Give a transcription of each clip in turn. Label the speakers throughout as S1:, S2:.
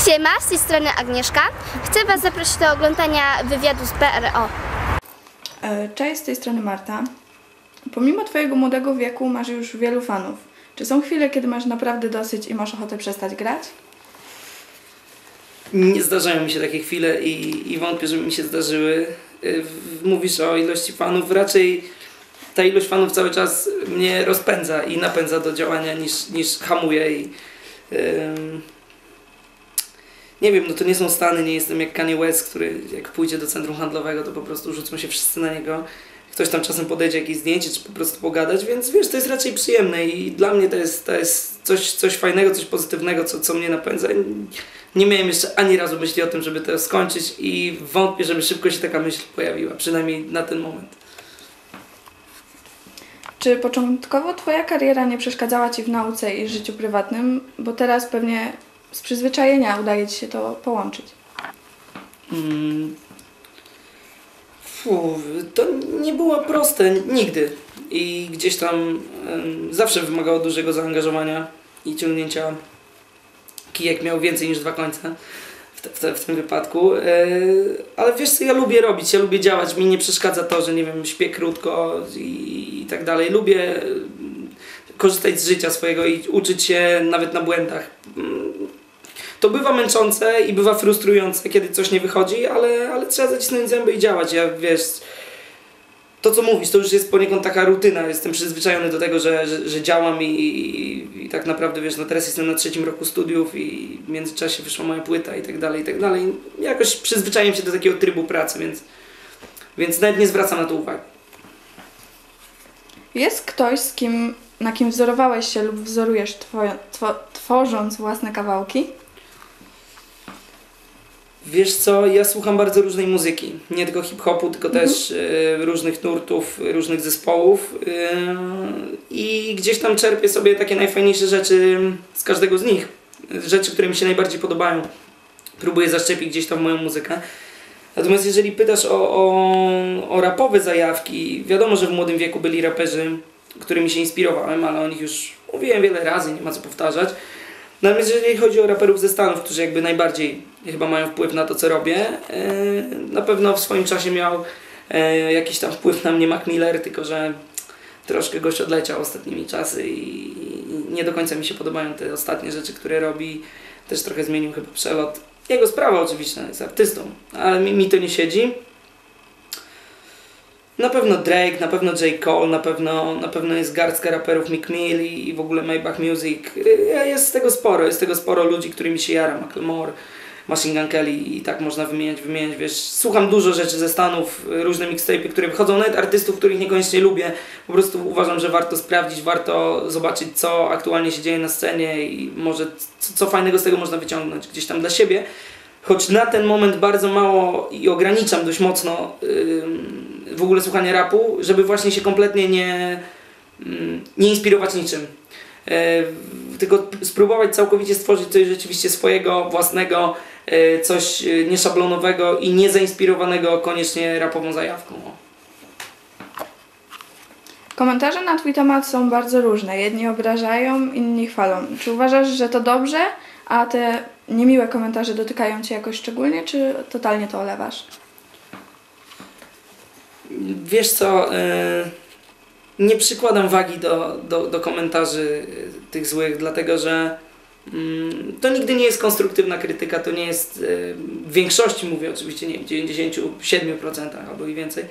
S1: Siema, z tej strony Agnieszka. Chcę Was zaprosić do oglądania wywiadu z PRO.
S2: Cześć, z tej strony Marta. Pomimo Twojego młodego wieku masz już wielu fanów. Czy są chwile, kiedy masz naprawdę dosyć i masz ochotę przestać grać?
S3: Nie zdarzają mi się takie chwile i wątpię, żeby mi się zdarzyły. Mówisz o ilości fanów, raczej ta ilość fanów cały czas mnie rozpędza i napędza do działania niż hamuje. Nie wiem, no to nie są Stany, nie jestem jak Kanye West, który jak pójdzie do centrum handlowego, to po prostu rzucą się wszyscy na niego. Ktoś tam czasem podejdzie jakieś zdjęcie, czy po prostu pogadać, więc wiesz, to jest raczej przyjemne i dla mnie to jest coś fajnego, coś pozytywnego, co mnie napędza. Nie miałem jeszcze ani razu myśli o tym, żeby to skończyć i wątpię, żeby szybko się taka myśl pojawiła, przynajmniej na ten moment.
S2: Czy początkowo Twoja kariera nie przeszkadzała Ci w nauce i życiu prywatnym, bo teraz pewnie z przyzwyczajenia udaje Ci się to połączyć?
S3: To nie było proste nigdy i gdzieś tam zawsze wymagało dużego zaangażowania i ciągnięcia. Kijek miał więcej niż 2 końce w tym wypadku, ale wiesz co, ja lubię robić, ja lubię działać, mi nie przeszkadza to, że nie wiem, śpię krótko i tak dalej. Lubię korzystać z życia swojego i uczyć się nawet na błędach. To bywa męczące i bywa frustrujące, kiedy coś nie wychodzi, ale trzeba zacisnąć zęby i działać. Ja wiesz, to co mówisz, to już jest poniekąd taka rutyna. Jestem przyzwyczajony do tego, że działam i tak naprawdę wiesz, no teraz jestem na 3. roku studiów i w międzyczasie wyszła moja płyta i tak dalej, i tak dalej. Jakoś przyzwyczaiłem się do takiego trybu pracy, więc nawet nie zwracam na to uwagi.
S2: Jest ktoś, na kim wzorowałeś się lub wzorujesz tworząc własne kawałki?
S3: Wiesz co, ja słucham bardzo różnej muzyki, nie tylko hip-hopu, tylko też różnych nurtów, różnych zespołów i gdzieś tam czerpię sobie takie najfajniejsze rzeczy z każdego z nich, rzeczy, które mi się najbardziej podobają. Próbuję zaszczepić gdzieś tam moją muzykę. Natomiast jeżeli pytasz o rapowe zajawki, wiadomo, że w młodym wieku byli raperzy, którymi się inspirowałem, ale o nich już mówiłem wiele razy, nie ma co powtarzać. Natomiast jeżeli chodzi o raperów ze Stanów, którzy jakby najbardziej chyba mają wpływ na to, co robię, na pewno w swoim czasie miał jakiś tam wpływ na mnie Mac Miller, tylko że troszkę gość odleciał ostatnimi czasy i nie do końca mi się podobają te ostatnie rzeczy, które robi. Też trochę zmienił chyba przelot. Jego sprawa oczywiście, jest artystą, ale mi to nie siedzi. Na pewno Drake, na pewno J. Cole, na pewno jest garstka raperów Meek Mill i w ogóle Maybach Music. Jest tego sporo ludzi, którymi się jara. Macklemore, Machine Gun Kelly i tak można wymieniać, wiesz. Słucham dużo rzeczy ze Stanów, różne mixtape'y, które wychodzą, nawet artystów, których niekoniecznie lubię. Po prostu uważam, że warto sprawdzić, warto zobaczyć, co aktualnie się dzieje na scenie i może co fajnego z tego można wyciągnąć gdzieś tam dla siebie. Choć na ten moment bardzo mało i ograniczam dość mocno w ogóle słuchanie rapu, żeby właśnie się kompletnie nie inspirować niczym. Tylko spróbować całkowicie stworzyć coś rzeczywiście swojego, własnego, coś nieszablonowego i niezainspirowanego koniecznie rapową zajawką.
S2: Komentarze na Twój temat są bardzo różne. Jedni obrażają, inni chwalą. Czy uważasz, że to dobrze, a te niemiłe komentarze dotykają Cię jakoś szczególnie, czy totalnie to olewasz?
S3: Wiesz co, nie przykładam wagi do komentarzy tych złych, dlatego że to nigdy nie jest konstruktywna krytyka, to nie jest, w większości mówię oczywiście, nie w 97% albo i więcej.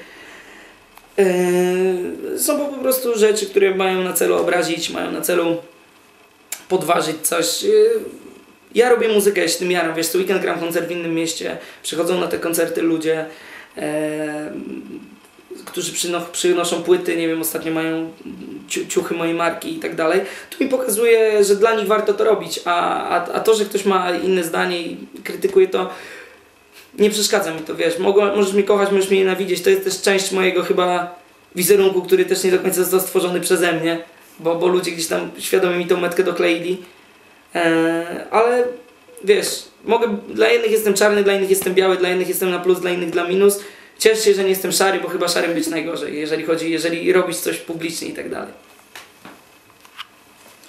S3: Są po prostu rzeczy, które mają na celu obrazić, mają na celu podważyć coś. Ja robię muzykę, ja się tym jaram, wiesz, co weekend gram koncert w innym mieście, przychodzą na te koncerty ludzie, którzy przynoszą płyty, nie wiem, ostatnio mają ciuchy mojej marki i tak dalej. To mi pokazuje, że dla nich warto to robić, a to, że ktoś ma inne zdanie i krytykuje to, nie przeszkadza mi to, wiesz, możesz mnie kochać, możesz mnie nienawidzieć, to jest też część mojego chyba wizerunku, który też nie do końca został stworzony przeze mnie, bo ludzie gdzieś tam świadomie mi tą metkę dokleili, ale wiesz, dla jednych jestem czarny, dla innych jestem biały, dla innych jestem na plus, dla innych na minus. Ciesz się, że nie jestem szary, bo chyba szarym być najgorzej, jeżeli robisz coś publicznie i tak dalej.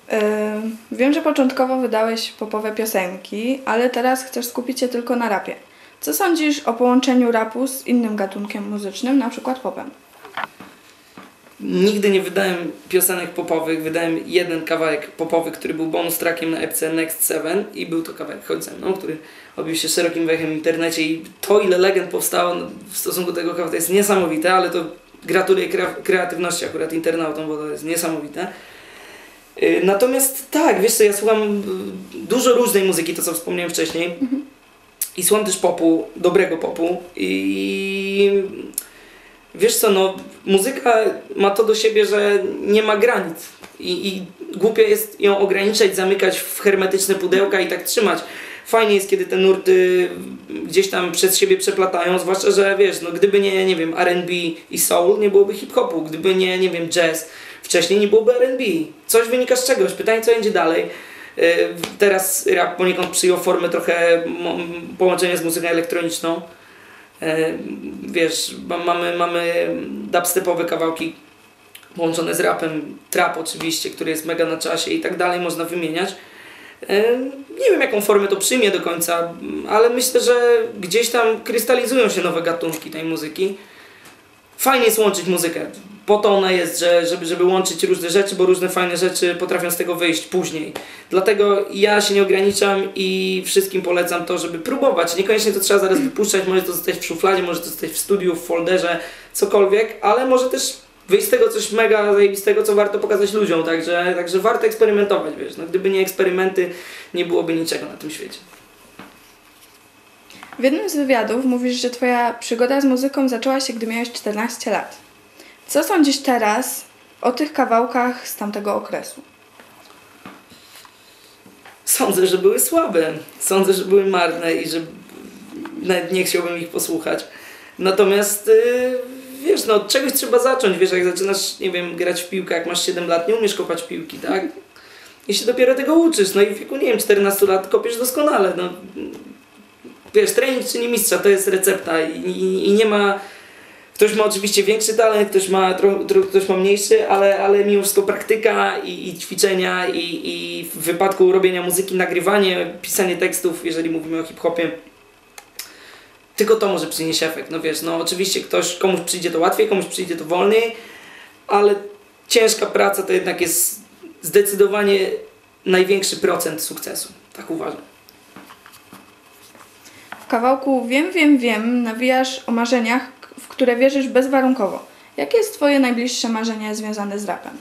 S2: Wiem, że początkowo wydałeś popowe piosenki, ale teraz chcesz skupić się tylko na rapie. Co sądzisz o połączeniu rapu z innym gatunkiem muzycznym, na przykład popem?
S3: Nigdy nie wydałem piosenek popowych, wydałem jeden kawałek popowy, który był bonus trackiem na epce Next 7 i był to kawałek Chodź ze mną, który odbił się szerokim wechem w internecie i to, ile legend powstało w stosunku do tego kawałka, to jest niesamowite, ale to gratuluję kreatywności akurat internautom, bo to jest niesamowite. Natomiast tak, wiesz co, ja słucham dużo różnej muzyki, to co wspomniałem wcześniej. I słucham też popu, dobrego popu i wiesz co, no muzyka ma to do siebie, że nie ma granic i głupio jest ją ograniczać, zamykać w hermetyczne pudełka i tak trzymać. Fajnie jest, kiedy te nurty gdzieś tam przez siebie przeplatają, zwłaszcza, że wiesz, no gdyby nie wiem, R&B i soul, nie byłoby hip-hopu, gdyby nie wiem, jazz, wcześniej nie byłoby R&B. Coś wynika z czegoś, pytanie co będzie dalej. Teraz rap poniekąd przyjął formę trochę połączenia z muzyką elektroniczną. Wiesz, mamy dubstepowe kawałki połączone z rapem, trap oczywiście, który jest mega na czasie i tak dalej, można wymieniać. Nie wiem, jaką formę to przyjmie do końca, ale myślę, że gdzieś tam krystalizują się nowe gatunki tej muzyki. Fajnie jest łączyć muzykę. Po to ona jest, żeby łączyć różne rzeczy, bo różne fajne rzeczy potrafią z tego wyjść później. Dlatego ja się nie ograniczam i wszystkim polecam to, żeby próbować. Niekoniecznie to trzeba zaraz wypuszczać, może to zostać w szufladzie, może to zostać w studiu, w folderze, cokolwiek, ale może też wyjść z tego coś mega zajebistego, co warto pokazać ludziom, także warto eksperymentować, wiesz. No, gdyby nie eksperymenty, nie byłoby niczego na tym świecie.
S2: W jednym z wywiadów mówisz, że twoja przygoda z muzyką zaczęła się, gdy miałeś 14 lat. Co sądzisz teraz o tych kawałkach z tamtego okresu?
S3: Sądzę, że były słabe. Sądzę, że były marne i że nawet nie chciałbym ich posłuchać. Natomiast wiesz, no od czegoś trzeba zacząć. Wiesz, jak zaczynasz, nie wiem, grać w piłkę, jak masz 7 lat, nie umiesz kopać piłki, tak? I się dopiero tego uczysz. No i w wieku, nie wiem, 14 lat kopiesz doskonale. No, wiesz, trening czyni mistrza, to jest recepta i nie ma... Ktoś ma oczywiście większy talent, ktoś ma mniejszy, ale mimo wszystko praktyka i ćwiczenia i w wypadku robienia muzyki, nagrywanie, pisanie tekstów, jeżeli mówimy o hip-hopie, tylko to może przynieść efekt. No wiesz, no oczywiście komuś przyjdzie to łatwiej, komuś przyjdzie to wolniej, ale ciężka praca to jednak jest zdecydowanie największy procent sukcesu. Tak uważam.
S2: W kawałku Wiem nawijasz o marzeniach, w które wierzysz bezwarunkowo. Jakie jest twoje najbliższe marzenie związane z rapem?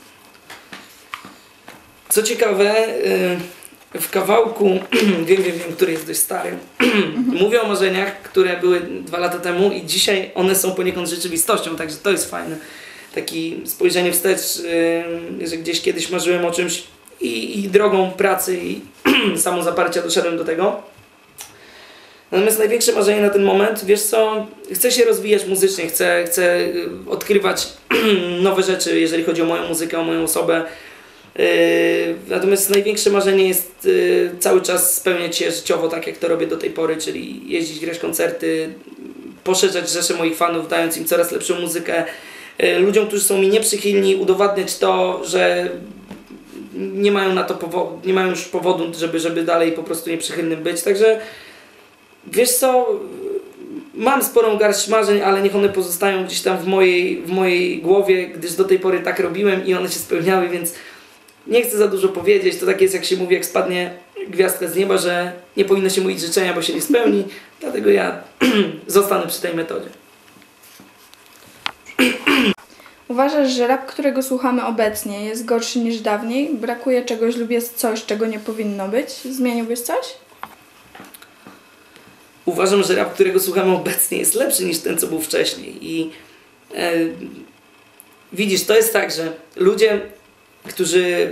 S3: Co ciekawe, w kawałku Wiem, który jest dość stary, mówię o marzeniach, które były 2 lata temu i dzisiaj one są poniekąd rzeczywistością, także to jest fajne. Takie spojrzenie wstecz, że gdzieś kiedyś marzyłem o czymś i drogą pracy i samozaparcia doszedłem do tego. Natomiast największe marzenie na ten moment, wiesz co, chcę się rozwijać muzycznie, chcę odkrywać nowe rzeczy, jeżeli chodzi o moją muzykę, o moją osobę. Natomiast największe marzenie jest cały czas spełniać się życiowo tak, jak to robię do tej pory, czyli jeździć, grać koncerty, poszerzać rzeszę moich fanów, dając im coraz lepszą muzykę. Ludziom, którzy są mi nieprzychylni, udowadniać to, że nie mają na to nie mają już powodu, żeby dalej po prostu nieprzychylnym być. Także wiesz co, mam sporą garść marzeń, ale niech one pozostają gdzieś tam w mojej głowie, gdyż do tej pory tak robiłem i one się spełniały, więc nie chcę za dużo powiedzieć. To tak jest, jak się mówi, jak spadnie gwiazdka z nieba, że nie powinno się mówić życzenia, bo się nie spełni. Dlatego ja zostanę przy tej metodzie.
S2: Uważasz, że rap, którego słuchamy obecnie, jest gorszy niż dawniej? Brakuje czegoś lub jest coś, czego nie powinno być? Zmieniłbyś coś?
S3: Uważam, że rap, którego słuchamy obecnie, jest lepszy niż ten, co był wcześniej. I widzisz, to jest tak, że ludzie, którzy...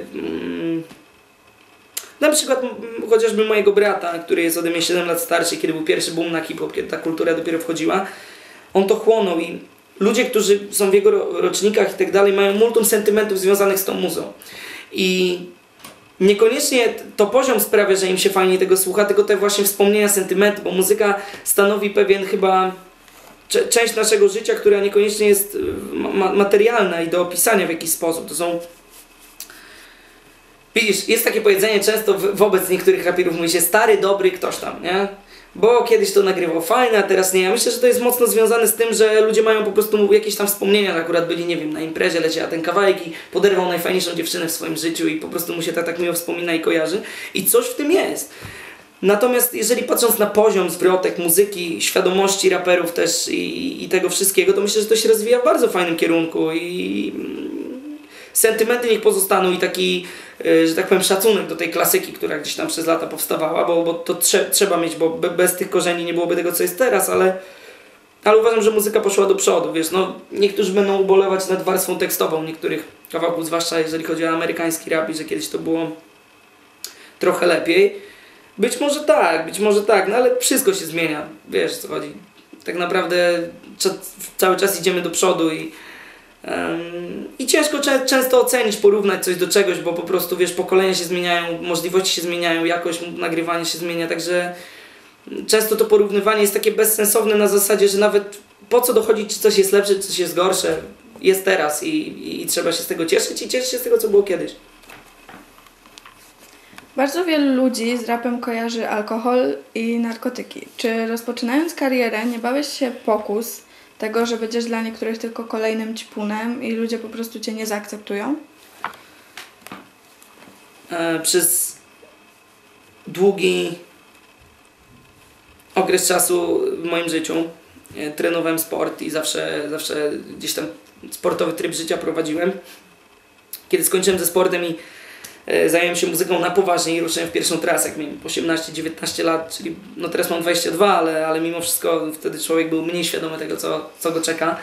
S3: na przykład chociażby mojego brata, który jest ode mnie 7 lat starszy, kiedy był pierwszy boom na hip-hop, kiedy ta kultura dopiero wchodziła, on to chłonął i ludzie, którzy są w jego rocznikach i tak dalej, mają multum sentymentów związanych z tą muzą. I niekoniecznie to poziom sprawia, że im się fajnie tego słucha, tylko te właśnie wspomnienia, sentymenty, bo muzyka stanowi pewien chyba część naszego życia, która niekoniecznie jest materialna i do opisania w jakiś sposób. To są Widzisz, jest takie powiedzenie często wobec niektórych raperów, mówi się stary, dobry ktoś tam, nie? Bo kiedyś to nagrywał fajne, a teraz nie. Ja myślę, że to jest mocno związane z tym, że ludzie mają po prostu jakieś tam wspomnienia, że akurat byli, nie wiem, na imprezie, leciała ten kawałek i poderwał najfajniejszą dziewczynę w swoim życiu i po prostu mu się tak miło wspomina i kojarzy. I coś w tym jest. Natomiast jeżeli patrząc na poziom zwrotek, muzyki, świadomości raperów też i tego wszystkiego, to myślę, że to się rozwija w bardzo fajnym kierunku i sentymenty niech pozostaną i taki, że tak powiem, szacunek do tej klasyki, która gdzieś tam przez lata powstawała, bo to trzeba mieć, bo bez tych korzeni nie byłoby tego, co jest teraz, ale uważam, że muzyka poszła do przodu, wiesz, no niektórzy będą ubolewać nad warstwą tekstową niektórych kawałków, zwłaszcza jeżeli chodzi o amerykański rap i że kiedyś to było trochę lepiej. Być może tak, no ale wszystko się zmienia, wiesz co chodzi. Tak naprawdę cały czas idziemy do przodu i ciężko często ocenić, porównać coś do czegoś, bo po prostu wiesz, pokolenia się zmieniają, możliwości się zmieniają, jakość nagrywania się zmienia, także często to porównywanie jest takie bezsensowne na zasadzie, że nawet po co dochodzić, czy coś jest lepsze, czy coś jest gorsze, jest teraz i trzeba się z tego cieszyć i cieszyć się z tego, co było kiedyś.
S2: Bardzo wielu ludzi z rapem kojarzy alkohol i narkotyki. Czy rozpoczynając karierę nie bałeś się pokus tego, że będziesz dla niektórych tylko kolejnym ćpunem i ludzie po prostu cię nie zaakceptują?
S3: Przez długi okres czasu w moim życiu trenowałem sport i zawsze gdzieś tam sportowy tryb życia prowadziłem. Kiedy skończyłem ze sportem i zająłem się muzyką na poważnie i ruszyłem w pierwszą trasę, jak miałem 18-19 lat, czyli no teraz mam 22, ale mimo wszystko wtedy człowiek był mniej świadomy tego, co go czeka.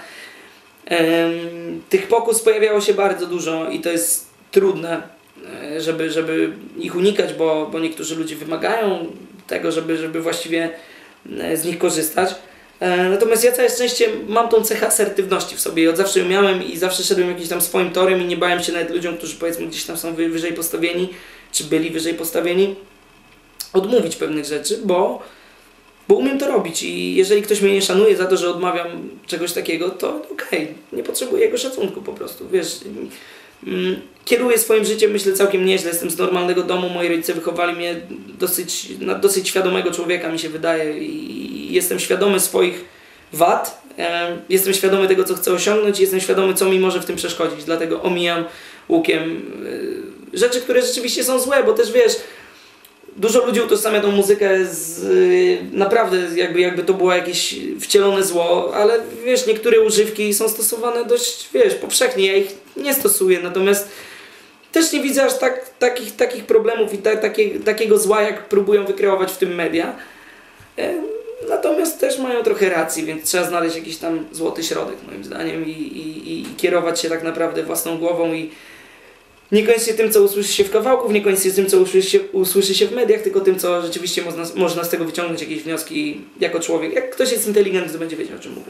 S3: Tych pokus pojawiało się bardzo dużo i to jest trudne, żeby ich unikać, bo niektórzy ludzie wymagają tego, żeby właściwie z nich korzystać. Natomiast ja całe szczęście mam tą cechę asertywności w sobie i od zawsze ją miałem i zawsze szedłem jakimś tam swoim torem i nie bałem się nawet ludziom, którzy powiedzmy gdzieś tam są wyżej postawieni, czy byli wyżej postawieni, odmówić pewnych rzeczy, bo umiem to robić i jeżeli ktoś mnie nie szanuje za to, że odmawiam czegoś takiego, to okej, nie potrzebuję jego szacunku po prostu, wiesz. Kieruję swoim życiem, myślę, całkiem nieźle, jestem z normalnego domu, moi rodzice wychowali mnie na dosyć świadomego człowieka, mi się wydaje, i jestem świadomy swoich wad, jestem świadomy tego, co chcę osiągnąć i jestem świadomy, co mi może w tym przeszkodzić, dlatego omijam łukiem rzeczy, które rzeczywiście są złe, bo też wiesz, dużo ludzi utożsamia tą muzykę z naprawdę jakby to było jakieś wcielone zło, ale wiesz, niektóre używki są stosowane dość, wiesz, powszechnie, ja ich nie stosuję, natomiast też nie widzę aż takich problemów i takiego zła, jak próbują wykreować w tym media. Natomiast też mają trochę racji, więc trzeba znaleźć jakiś tam złoty środek moim zdaniem i kierować się tak naprawdę własną głową i niekoniecznie tym, co usłyszy się w kawałku, niekoniecznie tym, co usłyszy się w mediach, tylko tym, co rzeczywiście można z tego wyciągnąć jakieś wnioski jako człowiek. Jak ktoś jest inteligentny, to będzie wiedział, o czym mówię.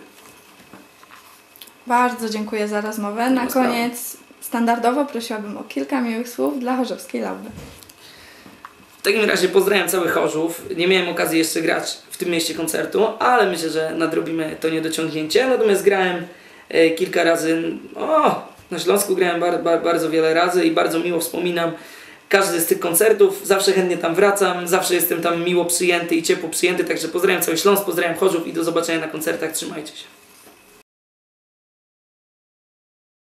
S2: Bardzo dziękuję za rozmowę. Na koniec standardowo prosiłabym o kilka miłych słów dla chorzowskiej Lauby.
S3: W takim razie pozdrawiam cały Chorzów. Nie miałem okazji jeszcze grać w tym mieście koncertu, ale myślę, że nadrobimy to niedociągnięcie. Natomiast grałem kilka razy, na Śląsku grałem bardzo wiele razy i bardzo miło wspominam każdy z tych koncertów. Zawsze chętnie tam wracam, zawsze jestem tam miło przyjęty i ciepło przyjęty. Także pozdrawiam cały Śląsk, pozdrawiam Chorzów i do zobaczenia na koncertach. Trzymajcie się.